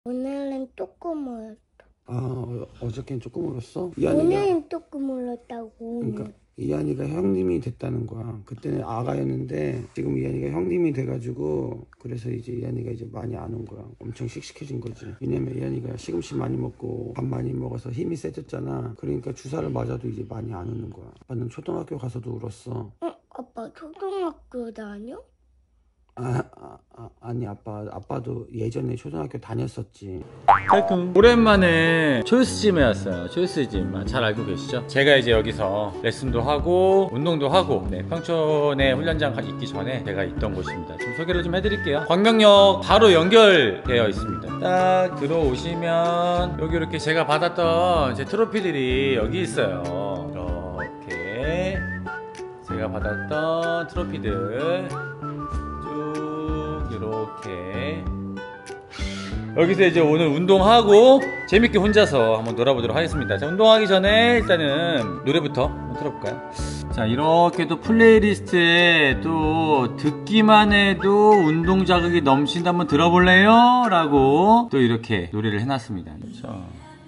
오늘은 조금 울었어. 어저께는 조금 울었어? 오늘은 조금 울었다고. 그러니까 이한이가 형님이 됐다는 거야. 그때는 아가였는데 지금 이한이가 형님이 돼가지고 그래서 이제 이한이가 이제 많이 안 온 거야. 엄청 씩씩해진 거지. 왜냐면 이한이가 시금치 많이 먹고 밥 많이 먹어서 힘이 세졌잖아. 그러니까 주사를 맞아도 이제 많이 안 우는 거야. 아빠는 초등학교 가서도 울었어. 아빠 초등학교 다녀? 아니 아빠도 예전에 초등학교 다녔었지. 하여튼 오랜만에 초이스짐에 왔어요. 초이스짐 잘 알고 계시죠? 제가 이제 여기서 레슨도 하고 운동도 하고 평촌에 훈련장 있기 전에 제가 있던 곳입니다. 좀 소개를 좀 해드릴게요. 광명역 바로 연결되어 있습니다. 딱 들어오시면 여기 이렇게 제가 받았던 제 트로피들이 여기 있어요. 이렇게 제가 받았던 트로피들 이렇게 여기서 이제 오늘 운동하고 재밌게 혼자서 한번 놀아보도록 하겠습니다. 자, 운동하기 전에 일단은 노래부터 한번 틀어볼까요? 자, 이렇게 또 플레이리스트에 또 듣기만 해도 운동 자극이 넘친다 한번 들어볼래요? 라고 또 이렇게 노래를 해놨습니다. 그렇죠?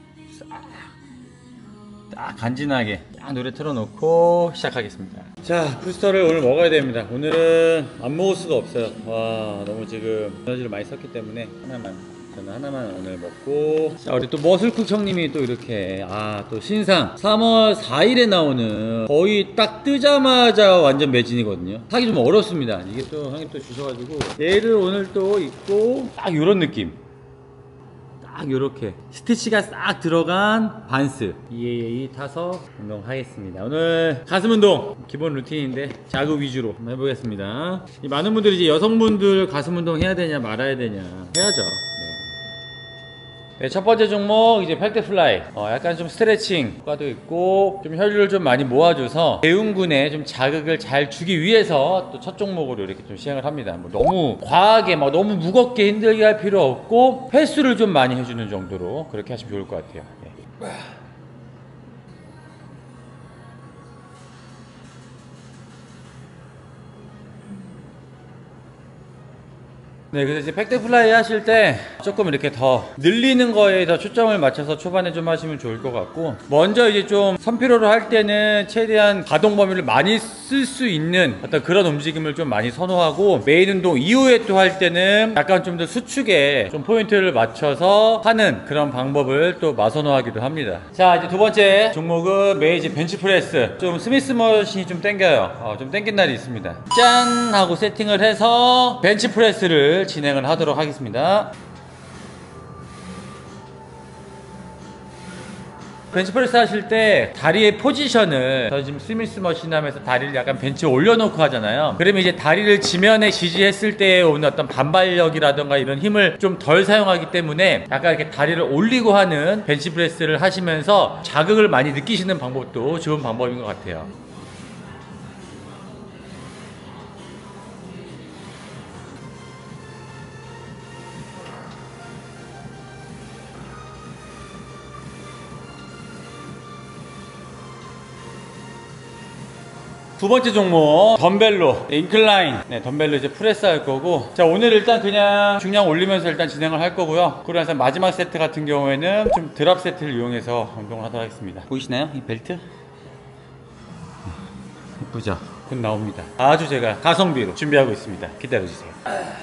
딱 간지나게 딱 노래 틀어놓고 시작하겠습니다. 자, 부스터를 오늘 먹어야 됩니다. 오늘은 안 먹을 수가 없어요. 와, 너무 지금 에너지를 많이 썼기 때문에 저는 하나만 오늘 먹고. 자, 우리 또 머슬쿡 형님이 또 이렇게 또 신상 3월 4일에 나오는 거의 딱 뜨자마자 완전 매진이거든요. 사기 좀 어렵습니다. 이게 또 형님 또 주셔가지고 얘를 오늘 또 입고 딱 요런 느낌, 딱 요렇게 스티치가 싹 들어간 반스 EAA 타서 운동하겠습니다. 오늘 가슴 운동 기본 루틴인데 자극 위주로 한번 해보겠습니다. 많은 분들이 이제 여성분들 가슴 운동 해야 되냐 말아야 되냐 해야죠. 네, 첫 번째 종목 이제 펠트플라이. 약간 좀 스트레칭 효과도 있고 좀 혈류를 좀 많이 모아줘서 대흉근에 좀 자극을 잘 주기 위해서 또 첫 종목으로 이렇게 좀 시행을 합니다. 뭐 너무 과하게 너무 무겁게 힘들게 할 필요 없고 횟수를 좀 많이 해주는 정도로 그렇게 하시면 좋을 것 같아요. 네. 네, 그래서 이제 팩트플라이 하실 때 조금 이렇게 더 늘리는 거에 더 초점을 맞춰서 초반에 좀 하시면 좋을 것 같고, 먼저 이제 좀 선피로를 할 때는 최대한 가동 범위를 많이 쓸 수 있는 어떤 그런 움직임을 좀 많이 선호하고, 메인 운동 이후에 또 할 때는 약간 좀 더 수축에 좀 포인트를 맞춰서 하는 그런 방법을 또 마선호하기도 합니다. 자, 이제 두 번째 종목은 메이지 벤치프레스. 좀 스미스 머신이 좀 땡겨요. 좀 땡긴 날이 있습니다. 짠! 하고 세팅을 해서 벤치프레스를 진행을 하도록 하겠습니다. 벤치프레스 하실 때 다리의 포지션을, 저 지금 스미스 머신 하면서 다리를 약간 벤치에 올려놓고 하잖아요. 그러면 이제 다리를 지면에 지지했을 때 오는 어떤 반발력이라던가 이런 힘을 좀 덜 사용하기 때문에 약간 이렇게 다리를 올리고 하는 벤치프레스를 하시면서 자극을 많이 느끼시는 방법도 좋은 방법인 것 같아요. 두 번째 종목 덤벨로 인클라인. 덤벨로 이제 프레스 할 거고, 자, 오늘 일단 그냥 중량 올리면서 일단 진행을 할 거고요. 그러고 나서 마지막 세트 같은 경우에는 좀 드랍 세트를 이용해서 운동을 하도록 하겠습니다. 보이시나요? 이 벨트? 예쁘죠? 곧 나옵니다. 아주 제가 가성비로 준비하고 있습니다. 기다려주세요.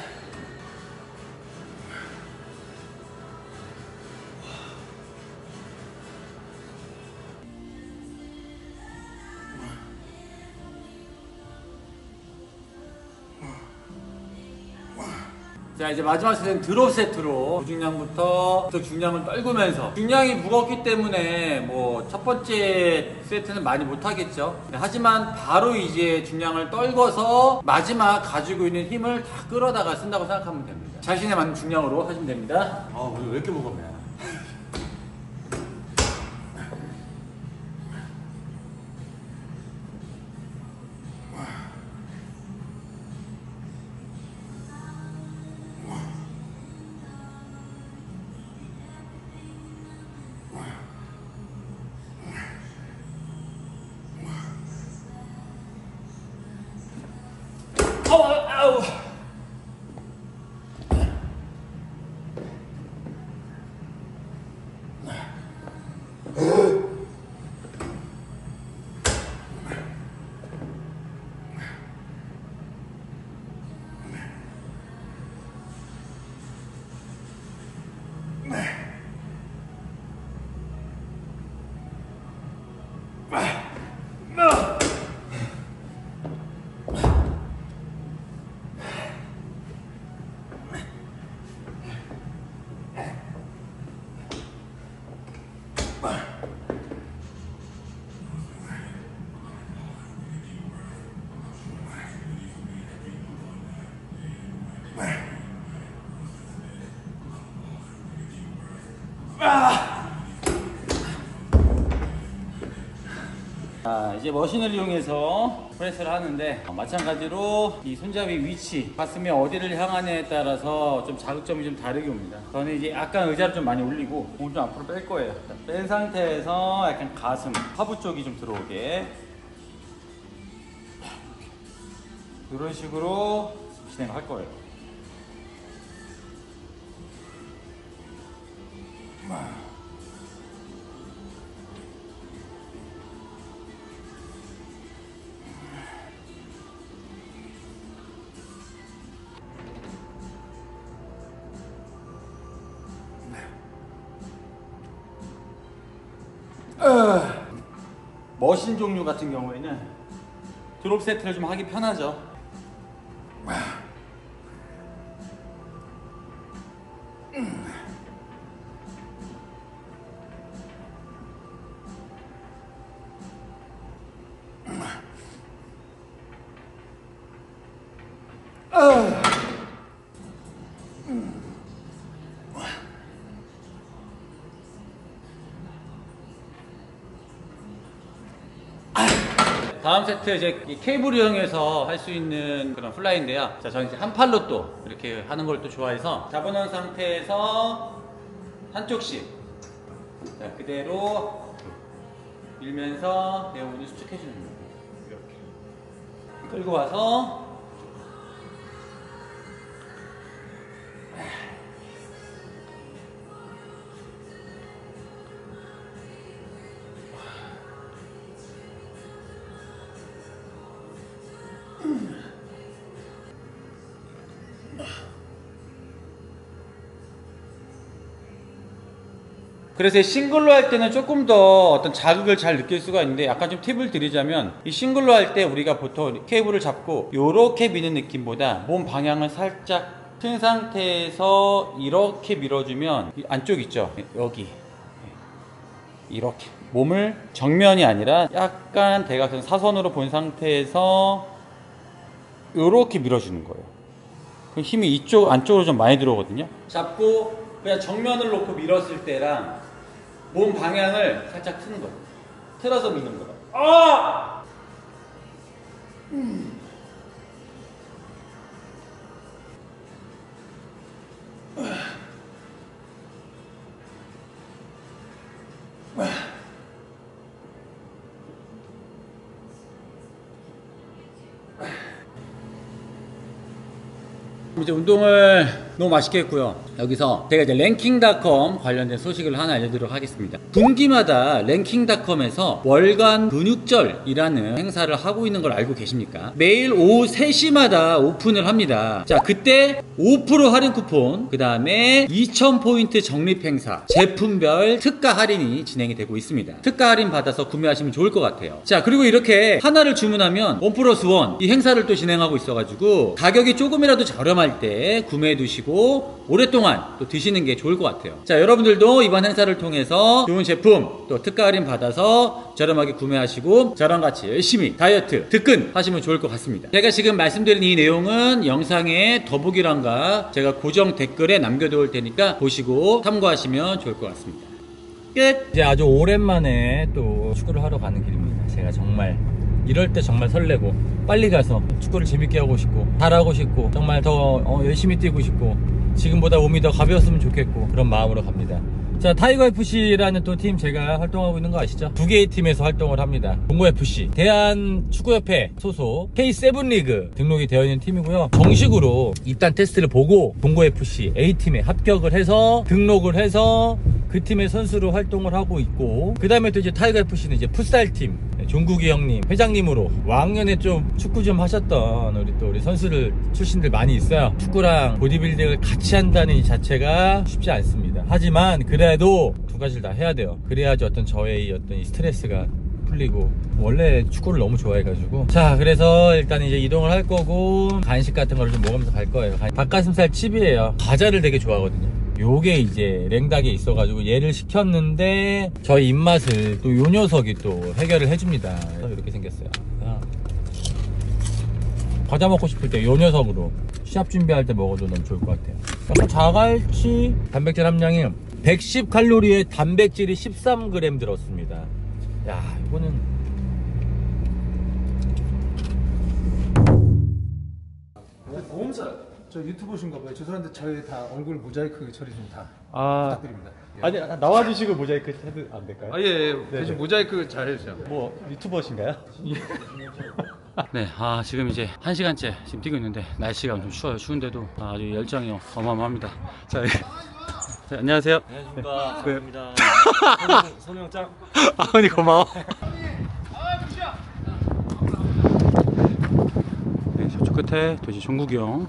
자, 이제 마지막 세트는 드롭 세트로 중량부터 중량을 떨구면서, 중량이 무겁기 때문에 뭐 첫 번째 세트는 많이 못하겠죠. 하지만 바로 이제 중량을 떨궈서 마지막 가지고 있는 힘을 다 끌어다가 쓴다고 생각하면 됩니다. 자신에 맞는 중량으로 하시면 됩니다. 왜 이렇게 무겁냐. 아우. 자, 이제 머신을 이용해서 프레스를 하는데 마찬가지로 이 손잡이 위치, 가슴이 어디를 향하냐에 따라서 좀 자극점이 좀 다르게 옵니다. 저는 이제 약간 의자를 좀 많이 올리고 몸을 좀 앞으로 뺄 거예요. 자, 뺀 상태에서 약간 가슴, 하부 쪽이 좀 들어오게 이런 식으로 진행을 할 거예요. 머신 종류 같은 경우에는 드롭 세트를 좀 하기 편하죠. 다음 세트 이제 이 케이블 이용해서 할 수 있는 그런 플라이인데요. 자, 저는 이제 한 팔로 또 이렇게 하는 걸 또 좋아해서 잡아놓은 상태에서 한쪽씩 자, 그대로 밀면서 내 몸을 수축해주는 거예요. 이렇게 끌고 와서 그래서 싱글로 할 때는 조금 더 어떤 자극을 잘 느낄 수가 있는데 약간 좀 팁을 드리자면 이 싱글로 할 때 우리가 보통 케이블을 잡고 요렇게 미는 느낌보다 몸 방향을 살짝 튼 상태에서 이렇게 밀어주면 이 안쪽 있죠? 여기 이렇게 몸을 정면이 아니라 약간 대각선 사선으로 본 상태에서 요렇게 밀어주는 거예요. 그 힘이 이쪽 안쪽으로 좀 많이 들어오거든요. 잡고 그냥 정면을 놓고 밀었을 때랑 몸 방향을 살짝 트는 거예요. 틀어서 미는 거예요. 아! 이제 운동을 너무 맛있게 했고요. 여기서 제가 이제 랭킹닷컴 관련된 소식을 하나 알려드리도록 하겠습니다. 분기마다 랭킹닷컴에서 월간 근육절이라는 행사를 하고 있는 걸 알고 계십니까? 매일 오후 3시마다 오픈을 합니다. 자, 그때 5% 할인 쿠폰, 그 다음에 2000포인트 적립 행사, 제품별 특가 할인이 진행이 되고 있습니다. 특가 할인 받아서 구매하시면 좋을 것 같아요. 자, 그리고 이렇게 하나를 주문하면 1+1 이 행사를 또 진행하고 있어가지고 가격이 조금이라도 저렴할 때 구매해 두시고 오랫동안 또 드시는 게 좋을 것 같아요. 자, 여러분들도 이번 행사를 통해서 좋은 제품 또 특가 할인 받아서 저렴하게 구매하시고 저랑 같이 열심히 다이어트 득근 하시면 좋을 것 같습니다. 제가 지금 말씀드린 이 내용은 영상의 더보기란과 제가 고정 댓글에 남겨놓을 테니까 보시고 참고하시면 좋을 것 같습니다. 끝! 이제 아주 오랜만에 또 축구를 하러 가는 길입니다. 제가 정말 이럴 때 정말 설레고 빨리 가서 축구를 재밌게 하고 싶고 잘하고 싶고 정말 더 열심히 뛰고 싶고 지금보다 몸이 더 가벼웠으면 좋겠고 그런 마음으로 갑니다. 자, 타이거FC라는 또 팀 제가 활동하고 있는 거 아시죠? 2개의 팀에서 활동을 합니다. 동고FC 대한축구협회 소속 K7 리그 등록이 되어 있는 팀이고요. 정식으로 입단 테스트를 보고 동고FC A팀에 합격을 해서 등록을 해서 그 팀의 선수로 활동을 하고 있고, 그 다음에 또 이제 타이거FC는 이제 풋살팀 종국이 형님 회장님으로 왕년에 좀 축구 좀 하셨던 우리 선수들 출신들 많이 있어요. 축구랑 보디빌딩을 같이 한다는 이 자체가 쉽지 않습니다. 하지만 그래도 두 가지를 다 해야 돼요. 그래야지 어떤 저의 어떤 이 스트레스가 풀리고, 원래 축구를 너무 좋아해가지고. 자, 그래서 일단 이제 이동을 할 거고 간식 같은 거를 좀 먹으면서 갈 거예요. 닭가슴살 칩이에요. 과자를 되게 좋아하거든요. 요게 이제 랭닭에 있어가지고 얘를 시켰는데 저희 입맛을 또 요 녀석이 또 해결을 해줍니다. 이렇게 생겼어요. 과자 먹고 싶을 때 요 녀석으로 시합 준비할 때 먹어도 너무 좋을 것 같아요. 약간 자갈치 단백질 함량이 110칼로리에 단백질이 13g 들었습니다. 야, 이거는 보험사 저 유튜버신가 봐요. 죄송한데 저희 다 얼굴 모자이크 처리 좀 다 부탁드립니다. 예. 아니 나와주시고 모자이크 해도 안 될까요? 예. 대신 모자이크 잘 해주세요. 뭐 유튜버신가요? 네, 지금 이제 1시간째 지금 뛰고 있는데 날씨가 엄청 추워요. 추운데도 아주 열정이 어마어마합니다. 자, 안녕하세요. 안녕하십니까. 반갑습니다. 손영장. 아버님 고마워. 네, 저쪽 끝에 도시 종국이 형.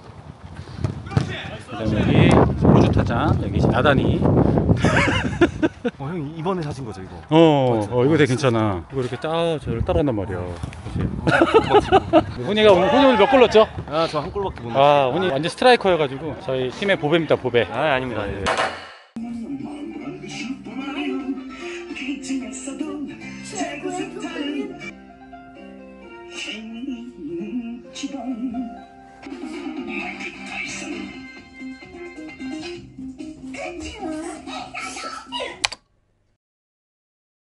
그다음에 여기 호주 타장, 여기 나단이. 형 이번에 사신 거죠 이거? 이거 되게 괜찮아. 이거 이렇게 저를 따라한단 말이야. 훈이가 오늘 몇 골 넣었죠? 저 한 골밖에 못 넣었어요. 훈이 완전 스트라이커여가지고 저희 팀의 보배입니다, 보배. 아닙니다. 예.